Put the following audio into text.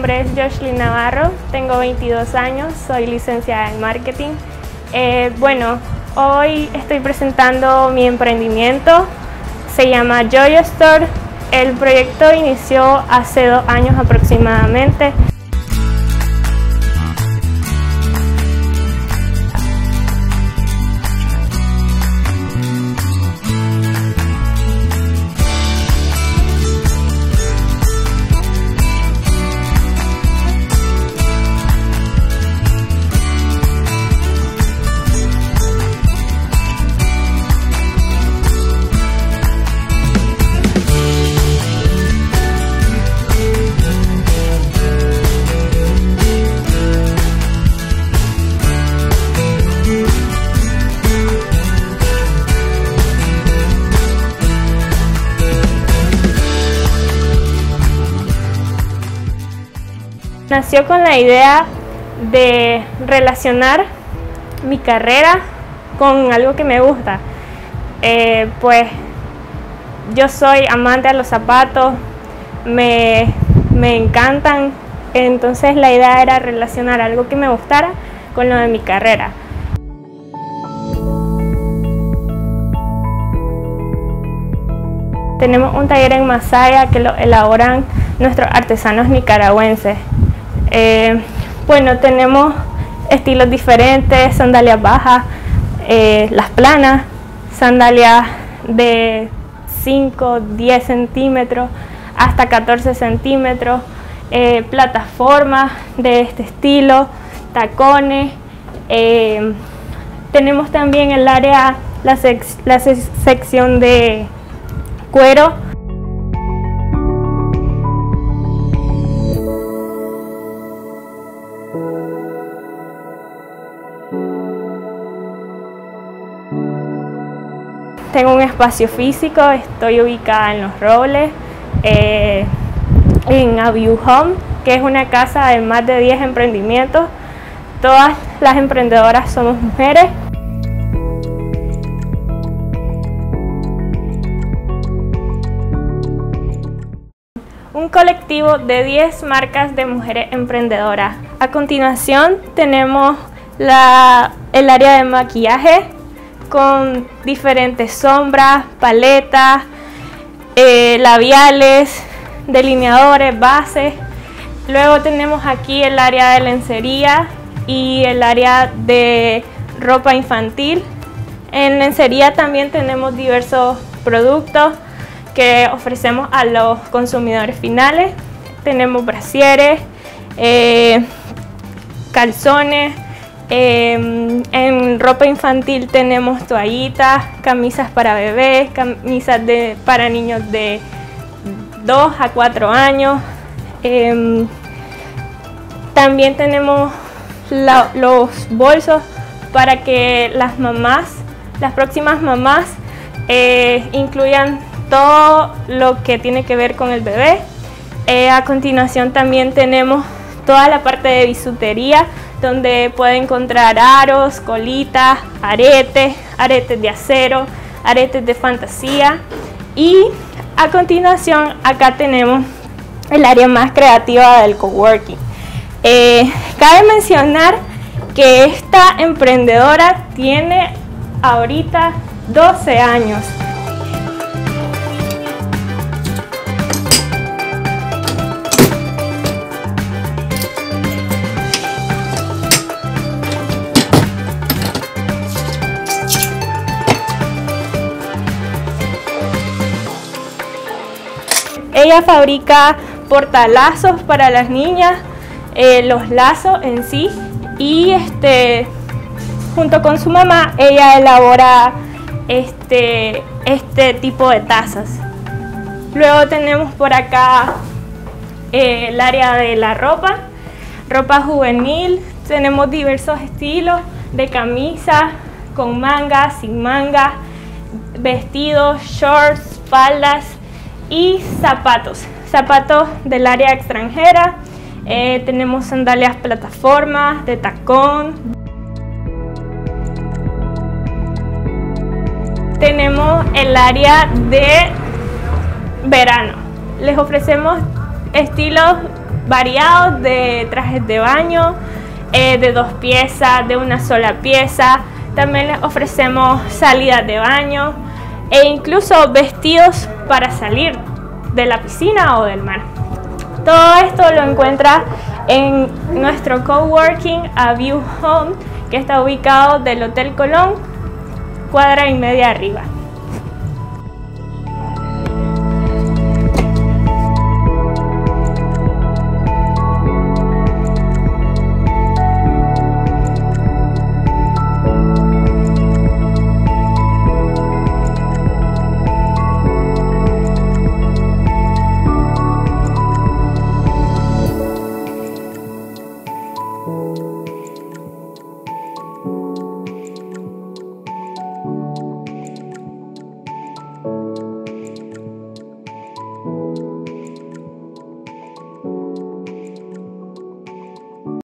nombre es Joshlyn Navarro, tengo 22 años, soy licenciada en marketing. Bueno, hoy estoy presentando mi emprendimiento, se llama Joy Store. El proyecto inició hace 2 años aproximadamente. Nació con la idea de relacionar mi carrera con algo que me gusta. Pues yo soy amante de los zapatos, me encantan, entonces la idea era relacionar algo que me gustara con lo de mi carrera. Tenemos un taller en Masaya que lo elaboran nuestros artesanos nicaragüenses. Bueno, tenemos estilos diferentes, sandalias bajas, las planas, sandalias de 5, 10 centímetros hasta 14 centímetros, plataformas de este estilo, tacones. Tenemos también el área, la sección de cuero. Tengo un espacio físico, estoy ubicada en Los Robles, en Aviu Home, que es una casa de más de 10 emprendimientos. Todas las emprendedoras somos mujeres. Un colectivo de 10 marcas de mujeres emprendedoras. A continuación tenemos el área de maquillaje, con diferentes sombras, paletas, labiales, delineadores, bases. Luego tenemos aquí el área de lencería y el área de ropa infantil. En lencería también tenemos diversos productos que ofrecemos a los consumidores finales. Tenemos brasieres, calzones. En ropa infantil tenemos toallitas, camisas para bebés, camisas para niños de 2 a 4 años. También tenemos los bolsos para que las próximas mamás incluyan todo lo que tiene que ver con el bebé. A continuación también tenemos toda la parte de bisutería, donde puede encontrar aros, colitas, aretes de acero, aretes de fantasía. Y a continuación acá tenemos el área más creativa del coworking. Cabe mencionar que esta emprendedora tiene ahorita 12 años. Ella fabrica portalazos para las niñas, los lazos en sí, y junto con su mamá ella elabora este tipo de tazas. Luego tenemos por acá el área de la ropa juvenil. Tenemos diversos estilos de camisas con manga, sin manga, vestidos, shorts, faldas y zapatos del área extranjera. Tenemos sandalias plataformas de tacón. Tenemos el área de verano. Les ofrecemos estilos variados de trajes de baño, de 2 piezas, de una sola pieza. También les ofrecemos salidas de baño e incluso vestidos para salir de la piscina o del mar. Todo esto lo encuentras en nuestro coworking A View Home, que está ubicado del Hotel Colón, cuadra y media arriba.